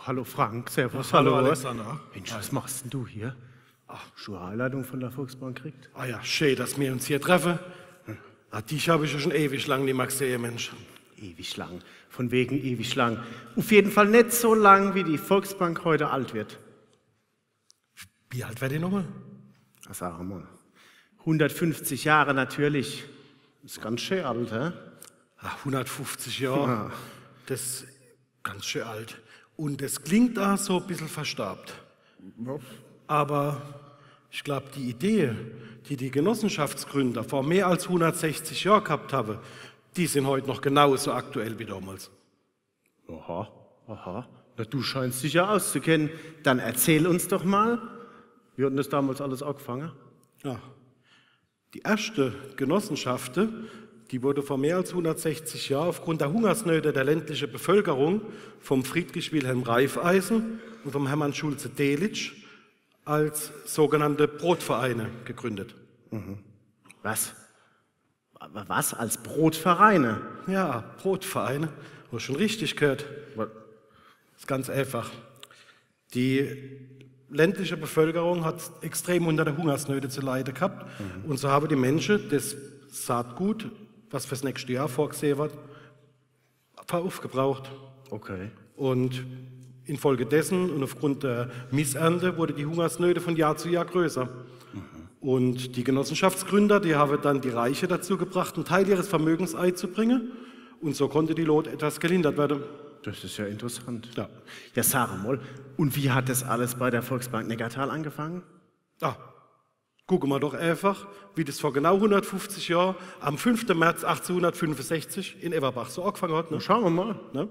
Hallo Frank, servus, hallo Alexander. Mensch, was machst denn du hier? Ach, Schuleinladung von der Volksbank kriegt? Ah ja, schön, dass wir uns hier treffen. Dich habe ich ja schon ewig lang nicht mehr gesehen, Mensch. Ewig lang, von wegen ewig lang. Auf jeden Fall nicht so lang, wie die Volksbank heute alt wird. Wie alt wäre die nochmal? Ach, sag mal. 150 Jahre natürlich. Das ist ganz schön alt, hä? Ach, 150 Jahre, Ja. das ist ganz schön alt. Und es klingt da so ein bisschen verstarbt. Aber ich glaube, die Idee, die die Genossenschaftsgründer vor mehr als 160 Jahren gehabt haben, die sind heute noch genauso aktuell wie damals. Aha, aha. Na, du scheinst dich ja auszukennen. Dann erzähl uns doch mal, wie hat denn das damals alles angefangen? Ja. Die erste Genossenschaft, die wurde vor mehr als 160 Jahren aufgrund der Hungersnöte der ländlichen Bevölkerung vom Friedrich Wilhelm Raiffeisen und vom Hermann Schulze Delitzsch als sogenannte Brotvereine gegründet. Was? Aber was? Als Brotvereine? Ja, Brotvereine, hast du schon richtig gehört. Das ist ganz einfach. Die ländliche Bevölkerung hat extrem unter der Hungersnöte zu leiden gehabt. Und so haben die Menschen das Saatgut, was fürs nächste Jahr vorgesehen wird, aufgebraucht. Okay. Und infolgedessen und aufgrund der Missernte wurde die Hungersnöte von Jahr zu Jahr größer. Und die Genossenschaftsgründer, die haben dann die Reiche dazu gebracht, einen Teil ihres Vermögens einzubringen. Und so konnte die Not etwas gelindert werden. Das ist ja interessant. Ja. Ja, sag mal, und wie hat das alles bei der Volksbank Neckartal angefangen? Ah, gucken wir doch einfach, wie das vor genau 150 Jahren, am 5. März 1865 in Everbach so angefangen hat. Ne? Na, schauen wir mal. Ne?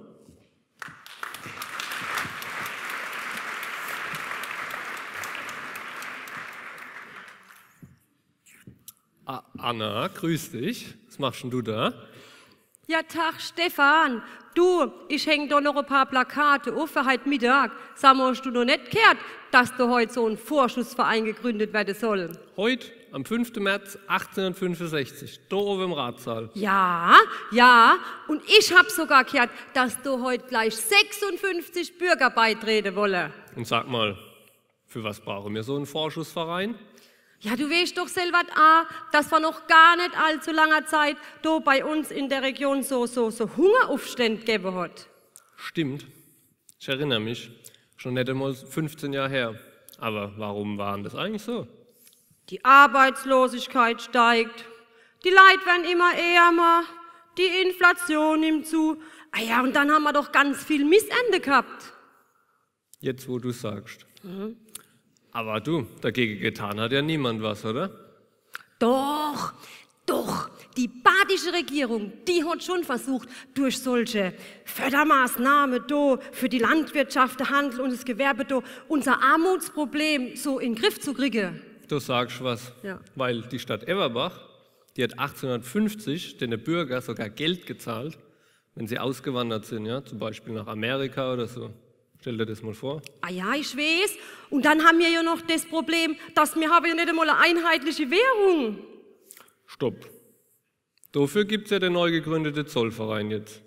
Anna, grüß dich. Was machst denn du da? Ja, Tag, Stefan. Du, ich häng da noch ein paar Plakate auf für heute Mittag. Sag mal, hast du noch nicht gehört, dass da heute so ein Vorschussverein gegründet werden soll? Heute, am 5. März 1865, da oben im Ratssaal. Ja, ja. Und ich hab sogar gehört, dass da heute gleich 56 Bürger beitreten wollen. Und sag mal, für was brauchen wir so einen Vorschussverein? Ja, du weißt doch selber, dass vor noch gar nicht allzu langer Zeit da bei uns in der Region so Hungeraufstände gegeben hat. Stimmt, ich erinnere mich. Schon nicht einmal 15 Jahre her. Aber warum waren das eigentlich so? Die Arbeitslosigkeit steigt, die Leute werden immer ärmer, die Inflation nimmt zu. Ah ja, und dann haben wir doch ganz viel Missernte gehabt. Jetzt, wo du sagst. Aber du, dagegen getan hat ja niemand was, oder? Doch, doch. Die badische Regierung, die hat schon versucht, durch solche Fördermaßnahmen da für die Landwirtschaft, den Handel und das Gewerbe da unser Armutsproblem so in den Griff zu kriegen. Du sagst was. Ja. Weil die Stadt Everbach, die hat 1850 den Bürgern sogar Geld gezahlt, wenn sie ausgewandert sind, ja, zum Beispiel nach Amerika oder so. Stell dir das mal vor. Ah ja, ich weiß. Und dann haben wir ja noch das Problem, dass wir haben ja nicht einmal eine einheitliche Währung. Stopp. Dafür gibt es ja den neu gegründeten Zollverein jetzt.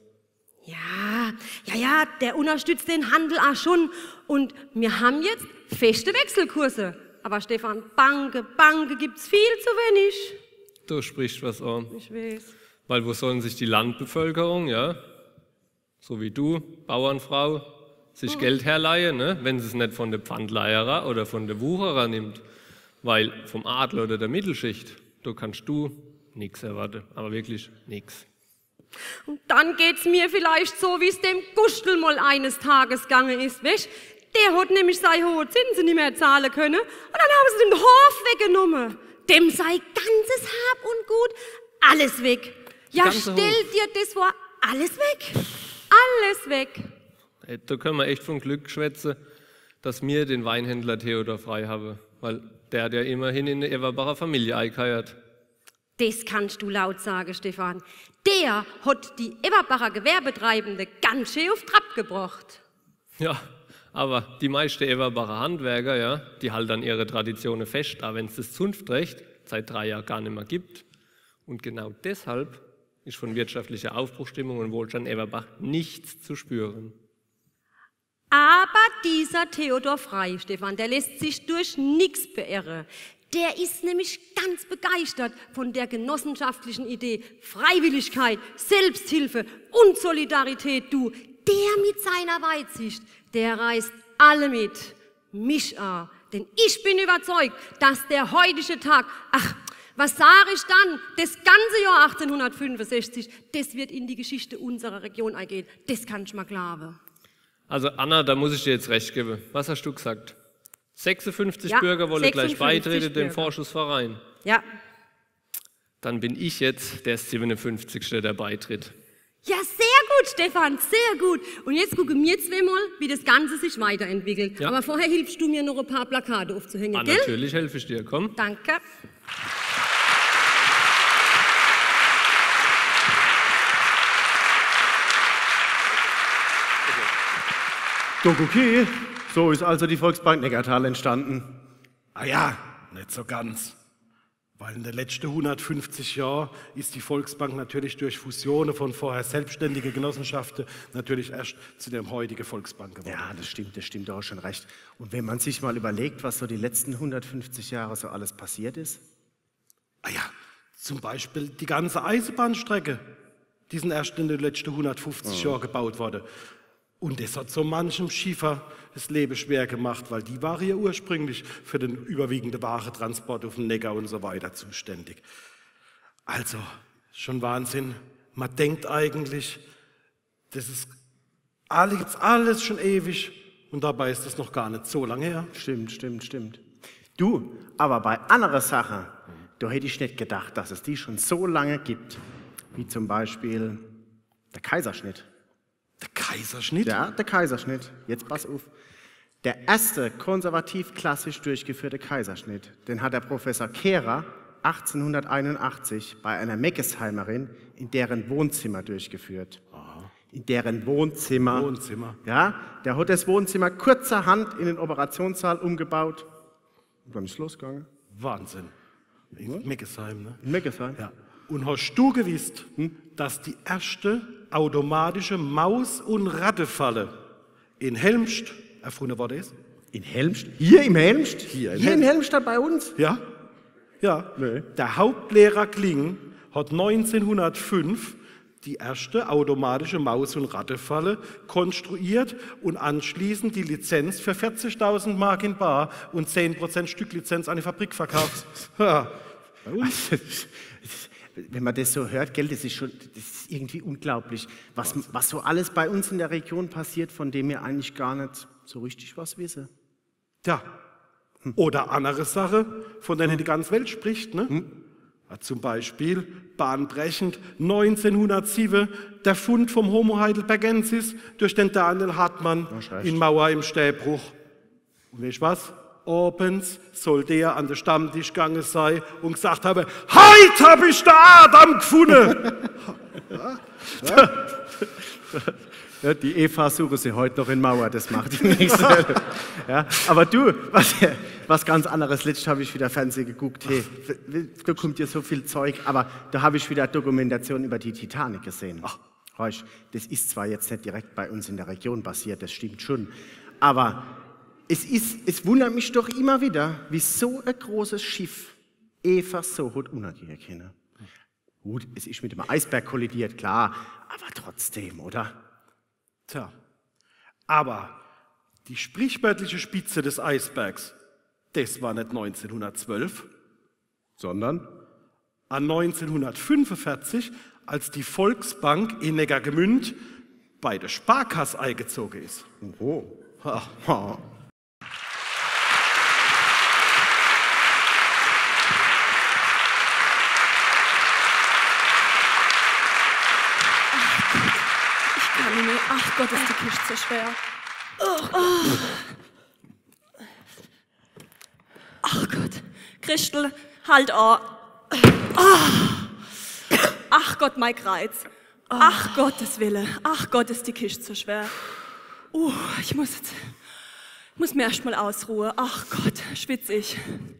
Ja, der unterstützt den Handel auch schon. Und wir haben jetzt feste Wechselkurse. Aber Stefan, Banke gibt's viel zu wenig. Du sprichst was an. Ich weiß. Weil wo sollen sich die Landbevölkerung, ja, so wie du, Bauernfrau, sich Geld herleihen, ne, wenn sie es nicht von der Pfandleierer oder von der Wucherer nimmt? Weil vom Adel oder der Mittelschicht, da kannst du nichts erwarten, aber wirklich nichts. Und dann geht's mir vielleicht so, wie es dem Gustl mal eines Tages gegangen ist, weißt? Der hat nämlich seine hohe Zinsen nicht mehr zahlen können und dann haben sie den Hof weggenommen. Dem sei ganzes Hab und Gut, alles weg. Ja, ganze stell Hof. dir das vor, alles weg. Alles weg. Da können wir echt von Glück schwätzen, dass wir den Weinhändler Theodor Frei haben, weil der hat ja immerhin in eine Everbacher Familie eingeheiert. Das kannst du laut sagen, Stefan. Der hat die Everbacher Gewerbetreibende ganz schön auf Trab gebracht. Ja, aber die meisten Everbacher Handwerker, ja, die halten an ihre Traditionen fest, auch wenn es das Zunftrecht seit 3 Jahren gar nicht mehr gibt. Und genau deshalb ist von wirtschaftlicher Aufbruchstimmung und Wohlstand in Everbach nichts zu spüren. Aber dieser Theodor Frey, Stefan, der lässt sich durch nichts beirren. Der ist nämlich ganz begeistert von der genossenschaftlichen Idee Freiwilligkeit, Selbsthilfe und Solidarität, du. Der mit seiner Weitsicht, der reißt alle mit, mich an. Denn ich bin überzeugt, dass der heutige Tag, ach, was sage ich dann, das ganze Jahr 1865, das wird in die Geschichte unserer Region eingehen. Das kann ich mal glauben. Also Anna, da muss ich dir jetzt recht geben. Was hast du gesagt? 56 Ja, Bürger wollen 56 gleich beitreten dem Bürger. Vorschussverein. Ja. Dann bin ich jetzt der 57. der beitritt. Ja, sehr gut, Stefan, sehr gut. Und jetzt gucken wir zweimal, wie das Ganze sich weiterentwickelt. Ja. Aber vorher hilfst du mir noch ein paar Plakate aufzuhängen, Ah, gell? natürlich helfe ich dir, komm. Danke. Doch okay, so ist also die Volksbank Neckartal entstanden. Ah ja, nicht so ganz. Weil in den letzten 150 Jahren ist die Volksbank natürlich durch Fusionen von vorher selbstständigen Genossenschaften natürlich erst zu der heutigen Volksbank geworden. Ja, das stimmt auch schon recht. Und wenn man sich mal überlegt, was so die letzten 150 Jahre so alles passiert ist. Ah ja, zum Beispiel die ganze Eisenbahnstrecke, die sind erst in den letzten 150 Jahren gebaut worden. Und das hat so manchem Schiefer das Leben schwer gemacht, weil die waren ja ursprünglich für den überwiegenden Warentransport auf dem Neckar und so weiter zuständig. Also, schon Wahnsinn. Man denkt eigentlich, das ist alles schon ewig und dabei ist das noch gar nicht so lange her. Stimmt. Du, aber bei anderen Sachen, da hätte ich nicht gedacht, dass es die schon so lange gibt, wie zum Beispiel der Kaiserschnitt. Der Kaiserschnitt? Ja, der Kaiserschnitt. Jetzt pass auf. Der erste konservativ klassisch durchgeführte Kaiserschnitt, den hat der Professor Kehrer 1881 bei einer Meckesheimerin in deren Wohnzimmer durchgeführt. In deren Wohnzimmer. Ja, der hat das Wohnzimmer kurzerhand in den Operationssaal umgebaut. Und dann ist es losgegangen. Wahnsinn. In Meckesheim, ne? In Meckesheim. Ja. Und hast du gewusst, dass die erste automatische Maus- und Rattefalle in Helmst erfunden worden ist? In Helmst? Hier im Helmst? Hier in Helmstadt bei uns? Ja. Ja. Nee. Der Hauptlehrer Kling hat 1905 die erste automatische Maus- und Rattefalle konstruiert und anschließend die Lizenz für 40.000 Mark in bar und 10% Stücklizenz an die Fabrik verkauft. Ja. Wenn man das so hört, gell, das ist irgendwie unglaublich, was so alles bei uns in der Region passiert, von dem wir eigentlich gar nicht so richtig was wissen. Tja. Oder andere Sache, von denen die ganze Welt spricht. Ne? Ja, zum Beispiel bahnbrechend 1907 der Fund vom Homo heidelbergensis durch den Daniel Hartmann in Mauer im Stäbruch. Und weißt du was? Abends soll der an den Stammtisch gegangen sein und gesagt haben, heute habe ich den Adam gefunden. Ja, die Eva suche sie heute noch in Mauer, das macht die nächste. Ja, aber du, was ganz anderes. Letztens habe ich wieder Fernsehen geguckt. Hey, da kommt ja so viel Zeug, aber da habe ich wieder Dokumentation über die Titanic gesehen. Ach, das ist zwar jetzt nicht direkt bei uns in der Region passiert, das stimmt schon, aber es wundert mich doch immer wieder, wie so ein großes Schiff einfach so gut untergehen kann. Gut, es ist mit dem Eisberg kollidiert, klar, aber trotzdem, oder? Tja, aber die sprichwörtliche Spitze des Eisbergs, das war nicht 1912, sondern an 1945, als die Volksbank in Neckargemünd bei der Sparkasse eingezogen ist. Oh. Ha. Ach Gott, ist die Kiste so schwer. Ach Gott. Christel, halt an. Ach Gott, mein Kreuz. Ach Gottes Wille. Ach Gott, ist die Kiste so schwer. Ich muss mir erst mal ausruhen. Ach Gott, schwitzig.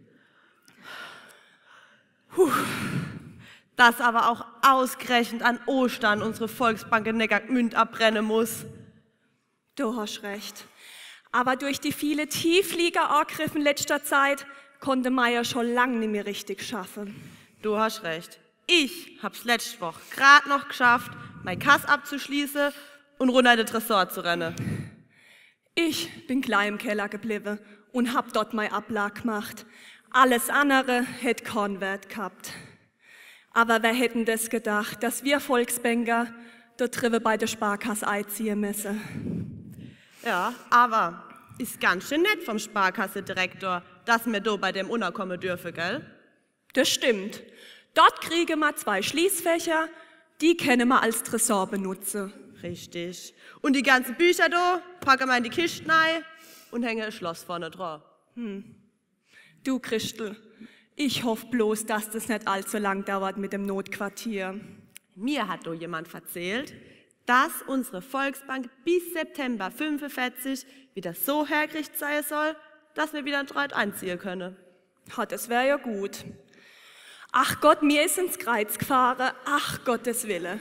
Dass aber auch ausgerechnet an Ostern unsere Volksbank in Neckargemünd abbrennen muss. Du hast recht. Aber durch die vielen Tiefliegerangriffe in letzter Zeit konnte man ja schon lange nicht mehr richtig schaffen. Du hast recht. Ich hab's letzte Woche gerade noch geschafft, mein Kass abzuschließen und runter in den Tresor zu rennen. Ich bin gleich im Keller geblieben und hab dort mein Ablag gemacht. Alles andere hätte keinen Wert gehabt. Aber wer hätten das gedacht, dass wir Volksbanker dort drüben bei der Sparkasse einziehen müssen? Ja, aber ist ganz schön nett vom Sparkasse-Direktor, dass wir da bei dem unterkommen dürfen, gell? Das stimmt. Dort kriegen wir 2 Schließfächer, die können wir als Tresor benutzen. Richtig. Und die ganzen Bücher da packen wir in die Kiste rein und hängen ein Schloss vorne dran. Du, Christel, ich hoffe bloß, dass das nicht allzu lang dauert mit dem Notquartier. Mir hat da jemand erzählt, dass unsere Volksbank bis September 45 wieder so hergerichtet sein soll, dass wir wieder in Treit einziehen können. Das wäre ja gut. Ach Gott, mir ist ins Kreuz gefahren, ach Gottes Wille.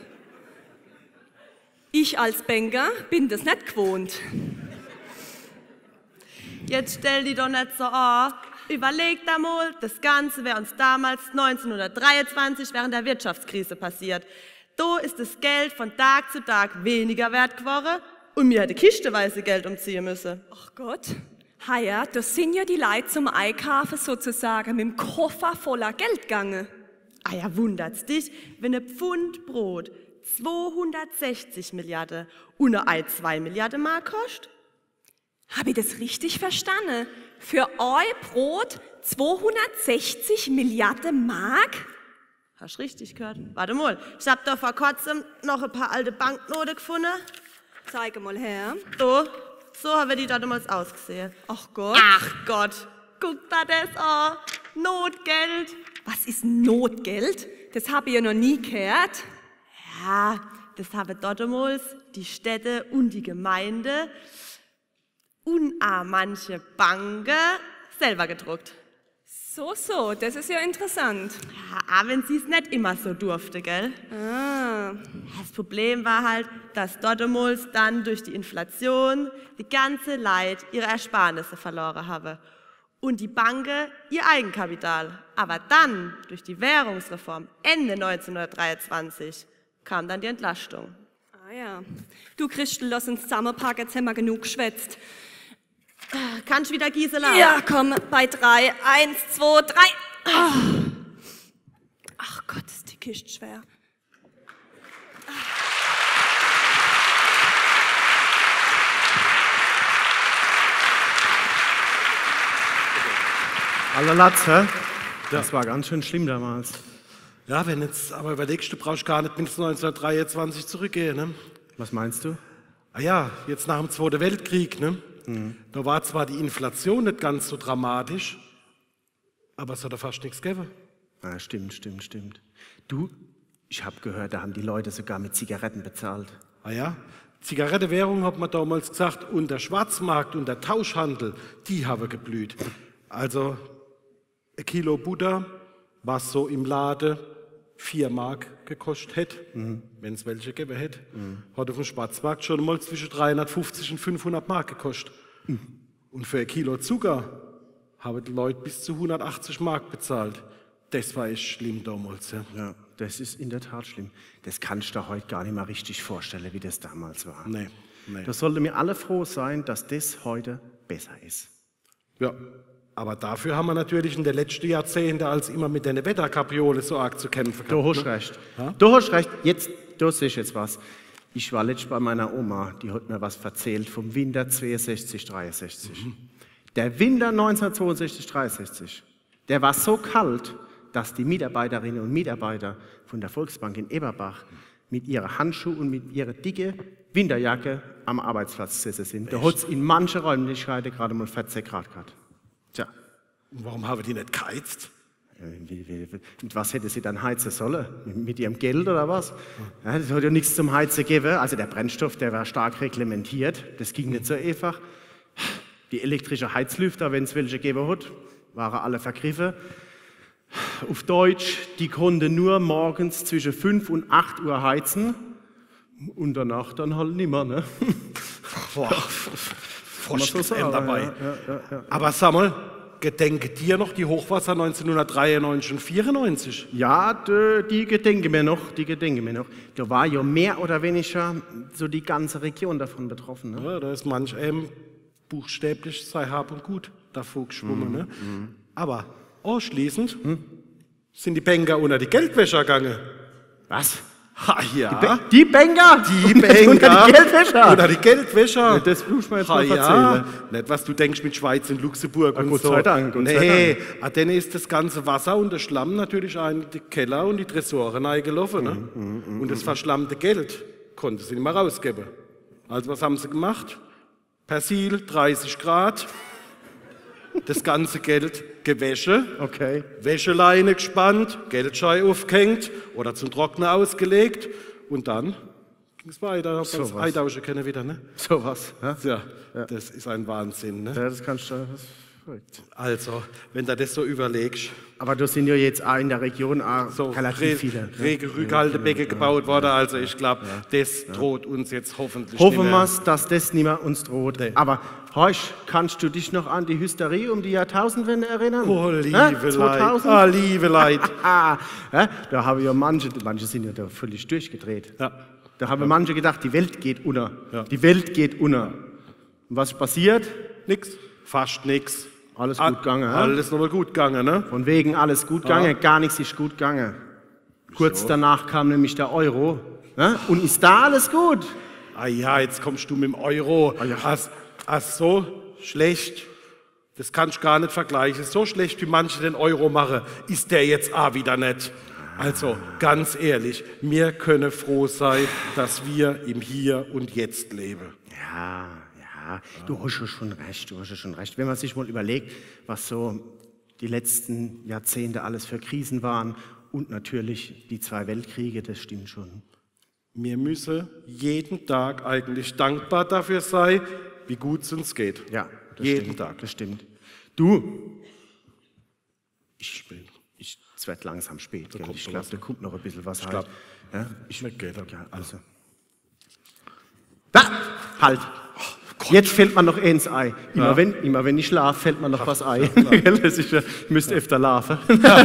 Ich als Banker bin das nicht gewohnt. Jetzt stell dich doch nicht so an. Überleg da mal, das Ganze wäre uns damals 1923 während der Wirtschaftskrise passiert. Da ist das Geld von Tag zu Tag weniger wert geworden und mir hätte kistenweise Geld umziehen müssen. Ach Gott, ja, das sind ja die Leute zum Einkaufen sozusagen mit dem Koffer voller Geld gegangen. Ah ja, wundert's dich, wenn ein Pfund Brot 260 Milliarden und ein Ei 2 Milliarden Mark kostet? Habe ich das richtig verstanden? Für euer Brot 260 Milliarden Mark? Hast richtig gehört. Warte mal, ich hab da vor kurzem noch ein paar alte Banknoten gefunden. Zeige mal her. So haben die damals ausgesehen. Ach Gott. Ach Gott, guck da das an. Notgeld. Was ist Notgeld? Das habe ich ja noch nie gehört. Ja, das haben damals die Städte und die Gemeinde und auch manche Banken selber gedruckt. So, das ist ja interessant. Ja, auch wenn sie es nicht immer so durfte, gell? Das Problem war halt, dass damals dann durch die Inflation die ganze Leute ihre Ersparnisse verloren haben und die Banken ihr Eigenkapital. Aber dann, durch die Währungsreform Ende 1923, kam dann die Entlastung. Ah ja. Du Christel, lass uns zusammenpacken, jetzt haben wir genug geschwätzt. Kannst du wieder Gisela? Ja, komm, bei 3. 1, 2, 3. Ach Gott, ist die Kiste schwer. Aller Latz, hä? Das war ganz schön schlimm damals. Ja, wenn jetzt aber überlegst, du brauchst gar nicht bis 1923 zurückgehen, ne? Was meinst du? Ah ja, jetzt nach dem Zweiten Weltkrieg, ne? Da war zwar die Inflation nicht ganz so dramatisch, aber es hat da fast nichts gegeben. Ja, stimmt. Du, ich habe gehört, da haben die Leute sogar mit Zigaretten bezahlt. Ah ja, Zigarettenwährung hat man damals gesagt, und der Schwarzmarkt und der Tauschhandel, die haben geblüht. Also ein Kilo Butter, was so im Laden 4 Mark gekostet hätte, wenn es welche gegeben hätte, hat auf dem Schwarzmarkt schon mal zwischen 350 und 500 Mark gekostet. Und für ein Kilo Zucker haben die Leute bis zu 180 Mark bezahlt. Das war echt schlimm damals. Ja. Ja, das ist in der Tat schlimm. Das kannst du dir heute gar nicht mal richtig vorstellen, wie das damals war. Nee. Da sollten wir alle froh sein, dass das heute besser ist. Ja, aber dafür haben wir natürlich in den letzten Jahrzehnten als immer mit den Wetterkapriolen so arg zu kämpfen gehabt. Du hast recht. Du hast recht. Jetzt, du siehst jetzt was. Ich war letztens bei meiner Oma, die hat mir was erzählt vom Winter 62, 63. Der Winter 1962, 63, der war so kalt, dass die Mitarbeiterinnen und Mitarbeiter von der Volksbank in Eberbach mit ihren Handschuhen und mit ihrer dicken Winterjacke am Arbeitsplatz gesessen sind. Da hat es in manchen Räumlichkeiten gerade mal 14 Grad gehabt. Tja. Und warum haben die nicht geheizt? Mit was hätte sie dann heizen sollen? Mit ihrem Geld oder was? Ja, das hat ja nichts zum Heizen gegeben. Also der Brennstoff, der war stark reglementiert. Das ging nicht so einfach. Die elektrische Heizlüfter, wenn es welche gegeben hat, waren alle vergriffen. Auf Deutsch, die konnten nur morgens zwischen 5 und 8 Uhr heizen und danach dann halt nimmer. Ne? Boah, Muss man so sagen, dabei. ja. Aber sag mal, gedenke dir noch die Hochwasser 1993 und 94? Ja, die gedenke mir noch. Da war ja mehr oder weniger so die ganze Region davon betroffen. Ne? Ja, da ist manch buchstäblich sei Hab und Gut davor geschwommen. Ne? Aber anschließend sind die Banker unter die Geldwäscher gegangen. Was? Ha, ja. Die Banker? Die Banker. Unter die Geldwäscher? Unter die Geldwäscher. Ja, das muss man jetzt Ha, mal ja. erzählen. Nicht, was du denkst mit Schweiz und Luxemburg und Gott so. sei Dank, Gott sei Nee, dann ist das ganze Wasser und der Schlamm natürlich in die Keller und die Tresore reingelaufen. Ne? Und das verschlammte Geld konnte sie nicht mehr rausgeben. Also was haben sie gemacht? Persil, 30 Grad, das ganze Geld gewäsche, Okay. Wäscheleine gespannt, Geldschein aufgehängt oder zum Trocknen ausgelegt und dann ging es weiter. Das was. Eintauschen können wieder, ne? Sowas. Ja? Ja, das ist ein Wahnsinn, ne? Ja, das kannst du. Das ist verrückt. Also, wenn du das so überlegst, Aber da sind ja jetzt auch in der Region auch so relativ viele. Regenrückhaltebecken gebaut worden, also ich glaube, das droht uns jetzt hoffentlich Hoffen nicht wir, mehr. dass das nicht mehr uns droht. Aber Horsch, kannst du dich noch an die Hysterie um die Jahrtausendwende erinnern? Oh, liebe Leid. 2000? Ah, liebe Leid. Ja, da haben ja manche sind ja da völlig durchgedreht. Ja. Da haben manche gedacht, die Welt geht unter. Ja. Die Welt geht unter. Und was ist passiert? Nix, fast nix. Alles gut gegangen. hä? Alles nochmal gut gegangen, ne? Von wegen alles gut gegangen, gar nichts ist gut gegangen. Kurz danach kam nämlich der Euro. Und ist da alles gut? Ah ja, jetzt kommst du mit dem Euro. So schlecht, das kannst du gar nicht vergleichen. So schlecht, wie manche den Euro machen, ist der jetzt auch wieder nicht. Also, ganz ehrlich, wir können froh sein, dass wir im Hier und Jetzt leben. Ja, du hast ja schon recht. Wenn man sich mal überlegt, was so die letzten Jahrzehnte alles für Krisen waren und natürlich die 2 Weltkriege, das stimmt schon. Wir müssen jeden Tag eigentlich dankbar dafür sein, wie gut es uns geht. Ja, das Jeden stimmt, Tag. Das stimmt. Du, es wird langsam spät. Gell? kommt Ich noch glaube, was. da kommt noch ein bisschen was. Ich glaub, ja? Schmeckt geht. Ja, also. Da! Halt! Jetzt fällt mir noch eins ein. Immer wenn ich schlafe, fällt mir noch was ein. Das ist ja, ich müsste öfter laufen.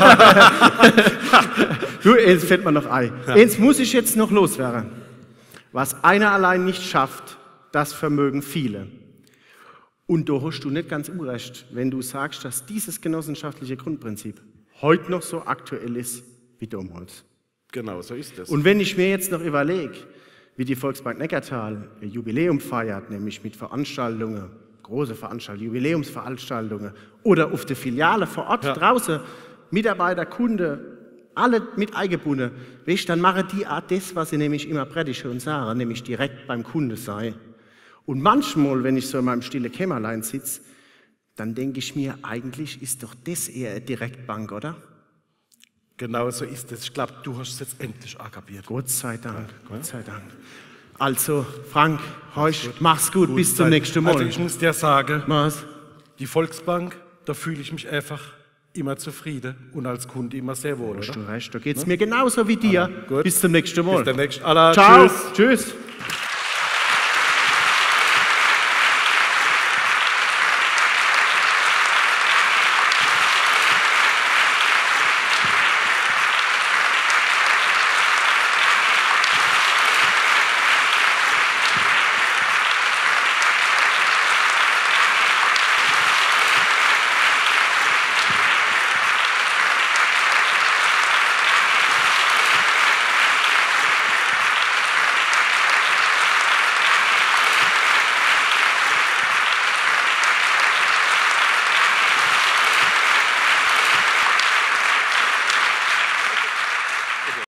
Du, eins fällt mir noch ein. Eins muss ich jetzt noch loswerden. Was einer allein nicht schafft, das vermögen viele. Und da hast du nicht ganz unrecht, wenn du sagst, dass dieses genossenschaftliche Grundprinzip heute noch so aktuell ist wie damals. Genau, so ist es. Und wenn ich mir jetzt noch überlege, wie die Volksbank Neckartal ihr Jubiläum feiert, nämlich mit Veranstaltungen, große Veranstaltungen, Jubiläumsveranstaltungen oder auf der Filiale vor Ort draußen, Mitarbeiter, Kunde, alle mit eingebunden, weißt, dann machen die auch das, was sie nämlich immer predigen und sagen, nämlich direkt beim Kunde sei. Und manchmal, wenn ich so in meinem stillen Kämmerlein sitze, dann denke ich mir, eigentlich ist doch das eher eine Direktbank, oder? Genau so ist es. Ich glaube, du hast es jetzt endlich kapiert. Gott sei Dank, Gott sei Dank. Also, Frank, Horsch, mach's gut, bis zum nächsten Mal. Also ich muss dir sagen, Was? die Volksbank, da fühle ich mich einfach immer zufrieden und als Kunde immer sehr wohl. Hast Oder? du recht, da geht's mir genauso wie dir. Gut. Bis zum nächsten Mal. Bis demnächst. Allah, Ciao. tschüss. Tschüss.